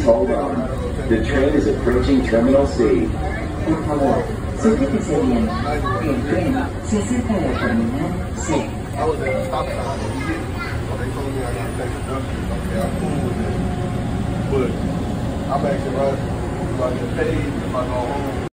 hold on. The train is approaching Terminal C. Por favor, sujétese bien. El tren se acerca a la terminal C. I was at a stop sign and we hit me. So they told me I got to take a junction. Okay, I'm cool with that. But I'm actually right. If I get paid, if I go home.